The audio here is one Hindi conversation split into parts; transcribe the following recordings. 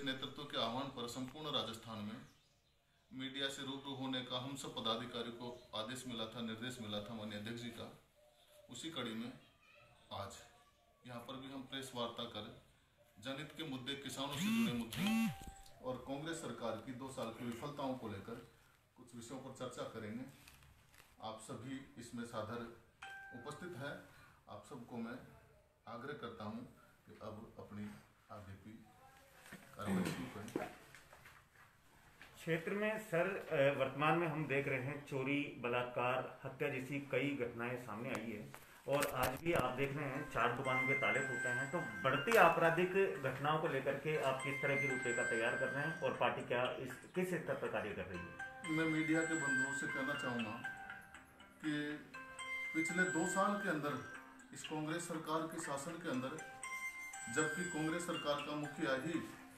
नेतृत्व के आह्वान पर संपूर्ण राजस्थान में मीडिया से रूबरू होने का हम सब पदाधिकारियों को आदेश मिला था, निर्देश मिला था माननीय अध्यक्ष जी का। उसी कड़ी में आज यहाँ पर भी हम प्रेस वार्ता कर जनहित के मुद्दे, किसानों से जुड़े मुद्दे और कांग्रेस सरकार की 2 साल की विफलताओं को लेकर कुछ विषयों पर चर्चा करेंगे। आप सभी इसमें सादर उपस्थित हैं। आप सबको मैं आग्रह करता हूं कि अब अपनी आगे की कार्रवाई शुरू करें। क्षेत्र में सर वर्तमान में हम देख रहे हैं चोरी, बलात्कार, हत्या जैसी कई घटनाएं सामने आई है और आज भी आप देख रहे हैं 4 दुकानों के ताले टूटे हैं। तो बढ़ती आपराधिक घटनाओं को लेकर के आप किस तरह की रूपरेखा तैयार कर रहे हैं और पार्टी क्या किस स्तर पर कार्य कर रही है? मैं मीडिया के बंधुओं से कहना चाहूँगा कि पिछले 2 साल के अंदर इस कांग्रेस सरकार के शासन के अंदर, जबकि कांग्रेस सरकार का मुखिया ही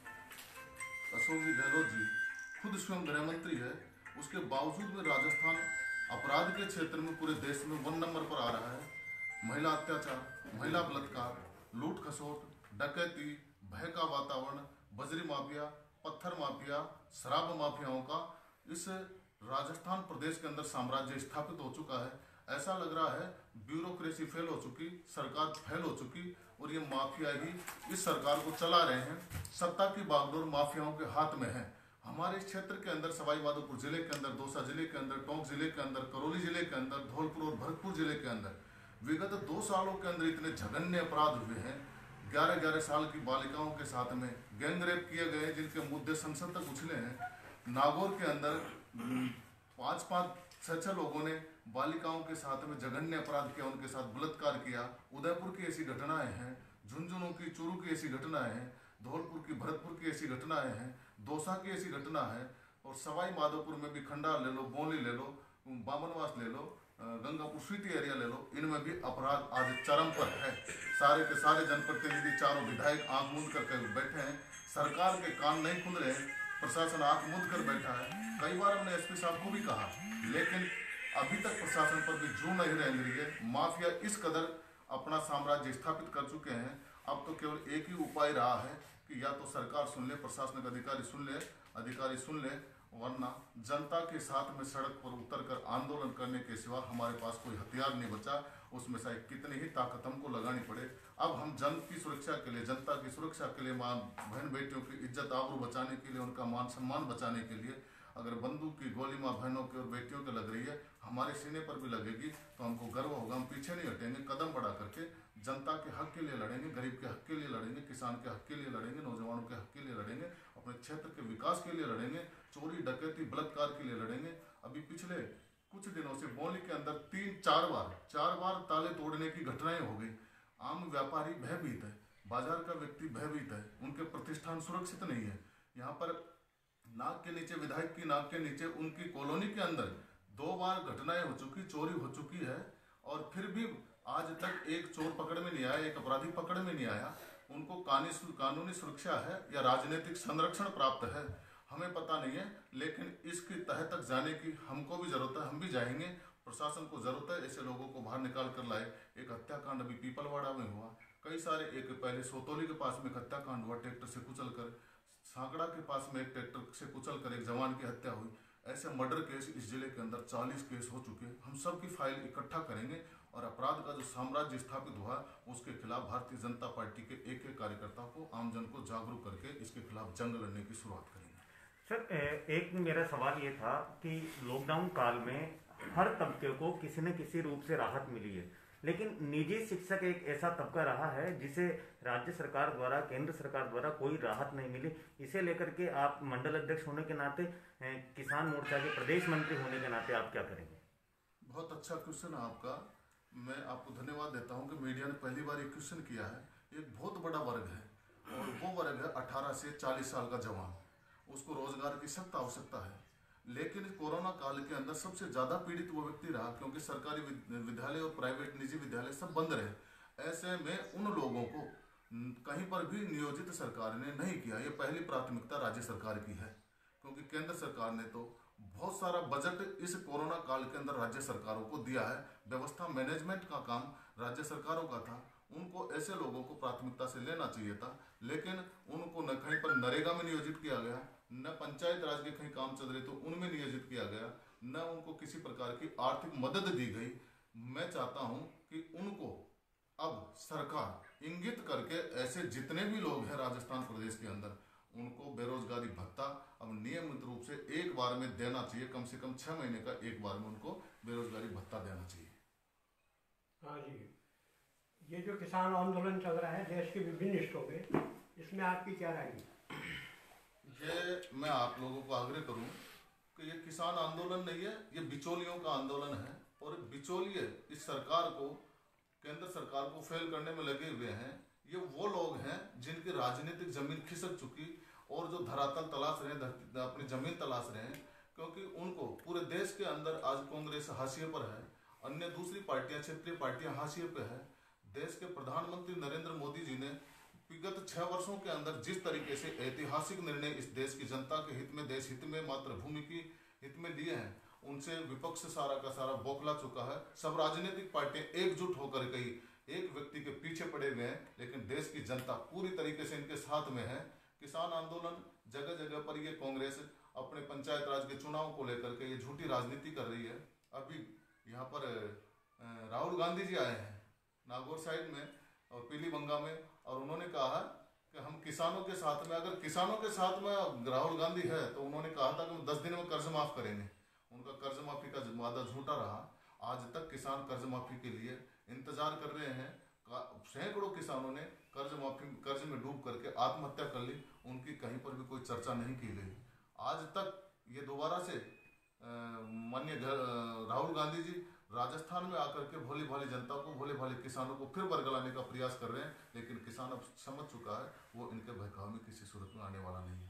अशोक जी गहलोत जी खुद स्वयं गृह मंत्री है, उसके बावजूद में राजस्थान अपराध के क्षेत्र में पूरे देश में 1 नंबर पर आ रहा है। महिला अत्याचार, महिला बलात्कार, लूट खसोट, डकैती, भय का वातावरण, बजरी माफिया, पत्थर माफिया, शराब माफियाओं का इस राजस्थान प्रदेश के अंदर साम्राज्य स्थापित हो चुका है। ऐसा लग रहा है ब्यूरोक्रेसी फेल हो चुकी, सरकार फेल हो चुकी और ये माफिया ही इस सरकार को चला रहे हैं। सत्ता की बागडोर माफियाओं के हाथ में है। हमारे क्षेत्र के अंदर सवाई माधोपुर जिले के अंदर, दौसा जिले के अंदर, टोंक जिले के अंदर, करौली जिले के अंदर, धौलपुर और भरतपुर जिले के अंदर विगत 2 सालों के अंदर इतने जघन्य अपराध हुए हैं। 11-11 साल की बालिकाओं के साथ में गैंगरेप किए गए जिनके मुद्दे संसद तक उछले हैं। नागौर के अंदर 5-5, 6-6 लोगों ने बालिकाओं के साथ में जघन्य अपराध किया, उनके साथ बलात्कार किया। उदयपुर की ऐसी घटनाएं हैं, झुंझुनू की, चूरू की ऐसी घटनाएं हैं, धौलपुर की, भरतपुर की ऐसी घटनाएं हैं, दौसा की ऐसी घटना है और सवाई माधोपुर में भी खंडार ले लो, बोली ले लो, बामनवास ले लो, गंगापुर सिटी एरिया ले लो, इनमें भी अपराध आज चरम पर है। सारे के सारे जनप्रतिनिधि, चारों विधायक आंख मूंद करके बैठे हैं। सरकार के कान नहीं खुल रहे, प्रशासन आंख मूंद कर बैठा है। कई बार हमने एसपी साहब को भी कहा, लेकिन अभी तक प्रशासन पर भी जू नहीं रह रही है। माफिया इस कदर अपना साम्राज्य स्थापित कर चुके हैं। अब तो केवल एक ही उपाय रहा है कि या तो सरकार सुन ले, प्रशासनिक अधिकारी सुन ले, वरना जनता के साथ में सड़क पर उतरकर आंदोलन करने के सिवा हमारे पास कोई हथियार नहीं बचा। उसमें से कितनी ही ताकत हमको लगानी पड़े। अब हम जन की सुरक्षा के लिए, जनता की सुरक्षा के लिए, माँ बहन बेटियों की इज्जत आबरू बचाने के लिए, उनका मान सम्मान बचाने के लिए अगर बंदूक की गोली माँ बहनों की और बेटियों के लग रही है, हमारे सीने पर भी लगेगी तो हमको गर्व होगा। हम पीछे नहीं हटेंगे, कदम बढ़ा करके जनता के हक के लिए लड़ेंगे, गरीब के हक के लिए लड़ेंगे, किसान के हक के लिए लड़ेंगे, नौजवानों के हक के लिए लड़ेंगे, अपने क्षेत्र के विकास के लिए लड़ेंगे, चोरी डकैती बलात्कार के लिए लड़ेंगे। अभी पिछले कुछ दिनों से बोली के अंदर 3-4 बार ताले तोड़ने की घटनाएं हो गई। आम व्यापारी भयभीत है, बाजार का व्यक्ति भयभीत है, उनके प्रतिष्ठान सुरक्षित नहीं है। यहाँ पर नाक के नीचे, विधायक की नाक के नीचे उनकी कॉलोनी के अंदर 2 बार घटनाएं हो चुकी, चोरी हो चुकी है और फिर भी आज तक एक चोर पकड़ में नहीं आया, एक अपराधी पकड़ में नहीं आया। उनको कानूनी सुरक्षा है या राजनीतिक संरक्षण प्राप्त है, हमें पता नहीं है, लेकिन इसकी तह तक जाने की हमको भी जरूरत है। हम भी जाएंगे, प्रशासन को जरूरत है ऐसे लोगों को बाहर निकाल कर लाए। एक हत्याकांड अभी पीपलवाड़ा में हुआ, कई सारे, एक पहले सोतोली के पास में एक हत्याकांड हुआ, ट्रैक्टर से कुचल कर, सांकड़ा के पास में एक ट्रैक्टर से कुचल कर एक जवान की हत्या हुई। ऐसे मर्डर केस इस जिले के अंदर 40 केस हो चुके हैं। हम सब की फाइल इकट्ठा करेंगे और अपराध का जो साम्राज्य स्थापित हुआ उसके खिलाफ भारतीय जनता पार्टी के एक कार्यकर्ता को, आमजन को जागरूक करके इसके खिलाफ जंग लड़ने की शुरुआत करेंगे। सर, एक मेरा सवाल ये था कि लॉकडाउन काल में हर तबके को किसी न किसी रूप से राहत मिली है, लेकिन निजी शिक्षक एक ऐसा तबका रहा है जिसे राज्य सरकार द्वारा, केंद्र सरकार द्वारा कोई राहत नहीं मिली। इसे लेकर के आप मंडल अध्यक्ष होने के नाते, किसान मोर्चा के प्रदेश मंत्री होने के नाते आप क्या करेंगे? बहुत अच्छा क्वेश्चन है आपका। मैं आपको धन्यवाद देता हूं कि मीडिया ने पहली बार एक क्वेश्चन किया है। एक बहुत बड़ा वर्ग है और वो वर्ग है 18 से 40 साल का जवान। उसको रोजगार की सख्त आवश्यकता है, लेकिन कोरोना काल के अंदर सबसे ज्यादा पीड़ित वो व्यक्ति रहा, क्योंकि सरकारी विद्यालय और प्राइवेट निजी विद्यालय सब बंद रहे। ऐसे में उन लोगों को कहीं पर भी नियोजित सरकार ने नहीं किया। ये पहली प्राथमिकता राज्य सरकार की है, क्योंकि केंद्र सरकार ने तो बहुत सारा बजट इस कोरोना काल के अंदर राज्य सरकारों को दिया है। व्यवस्था मैनेजमेंट का काम राज्य सरकारों का था। उनको ऐसे लोगों को प्राथमिकता से लेना चाहिए था, लेकिन उनको न कहीं पर नरेगा में नियोजित किया गया, न पंचायत राज के कहीं काम चल रहे तो उनमें नियोजित किया गया, न उनको किसी प्रकार की आर्थिक मदद दी गई। मैं चाहता हूं कि उनको अब सरकार इंगित करके ऐसे जितने भी लोग हैं राजस्थान प्रदेश के अंदर, उनको बेरोजगारी भत्ता अब नियमित रूप से एक बार में देना चाहिए। कम से कम 6 महीने का एक बार में उनको बेरोजगारी भत्ता देना चाहिए। हाँ जी, ये जो किसान आंदोलन चल रहा है देश के विभिन्न हिस्सों में, इसमें आपकी क्या राय है? ये मैं आप लोगों को आग्रह करूं कि ये किसान आंदोलन नहीं है, ये बिचौलियों का आंदोलन है। और बिचौलिए इस सरकार को, केंद्र सरकार को फेल करने में लगे हुए हैं। ये वो लोग हैं जिनकी राजनीतिक जमीन खिसक चुकी और जो धरातल तलाश रहे हैं, अपनी जमीन तलाश रहे हैं, क्योंकि उनको पूरे देश के अंदर आज कांग्रेस हाशिए पर है, अन्य दूसरी पार्टियां, क्षेत्रीय पार्टियां हाशिए पे है। देश के प्रधानमंत्री नरेंद्र मोदी जी ने विगत 6 वर्षों के अंदर जिस तरीके से ऐतिहासिक निर्णय इस देश की जनता के हित में, देश हित में, मातृभूमि की हित में लिए हैं, उनसे विपक्ष सारा का सारा बौखला चुका है। सब राजनीतिक पार्टियां एकजुट होकर कई एक व्यक्ति के पीछे पड़े हुए हैं, लेकिन देश की जनता पूरी तरीके से इनके साथ में है। किसान आंदोलन जगह जगह पर ये कांग्रेस अपने पंचायत राज के चुनाव को लेकर के ये झूठी राजनीति कर रही है। अभी यहाँ पर राहुल गांधी जी आए हैं नागौर साइड में और पीलीबंगा में, और उन्होंने कहा कि हम किसानों के साथ में, अगर किसानों के साथ में राहुल गांधी है तो उन्होंने कहा था कि हम 10 दिन में कर्ज माफ करेंगे। उनका कर्ज माफी का वादा झूठा रहा। आज तक किसान कर्ज माफी के लिए इंतजार कर रहे हैं। सैकड़ों किसानों ने कर्ज में डूब करके आत्महत्या कर ली, उनकी कहीं पर भी कोई चर्चा नहीं की गई। आज तक ये दोबारा से माननीय राहुल गांधी जी राजस्थान में आकर के भोली भाली जनता को, भोले भाले किसानों को फिर बरगलाने का प्रयास कर रहे हैं, लेकिन किसान अब समझ चुका है वो इनके बहकावे में किसी सूरत में आने वाला नहीं है।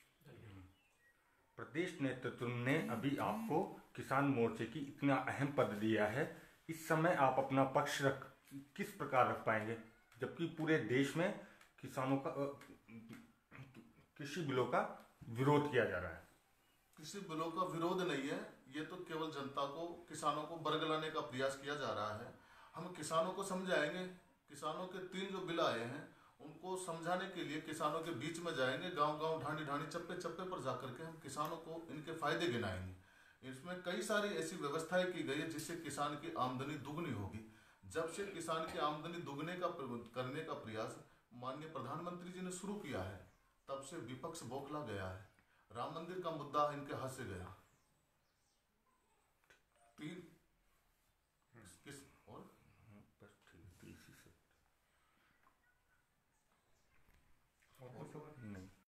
प्रदेश नेतृत्व ने अभी आपको किसान मोर्चे की इतना अहम पद दिया है, इस समय आप अपना पक्ष किस प्रकार रख पाएंगे, जबकि पूरे देश में किसानों का कृषि बिलों का विरोध किया जा रहा है? कृषि बिलों का विरोध नहीं है, ये तो केवल जनता को, किसानों को बरगलाने का प्रयास किया जा रहा है। हम किसानों को समझाएंगे। किसानों के 3 जो बिल आए हैं उनको समझाने के लिए किसानों के बीच में जाएंगे, गांव-गांव, ढाणी-ढाणी, चप्पे-चप्पे पर जाकर के हम किसानों को इनके फायदे गिनाएंगे। इसमें कई सारी ऐसी व्यवस्थाएं की गई है जिससे किसान की आमदनी दुगनी होगी। जब से किसान की आमदनी दुगने का करने का प्रयास माननीय प्रधानमंत्री जी ने शुरू किया है, तब से विपक्ष बौखला गया है। राम मंदिर का मुद्दा इनके हाथ से गया। 3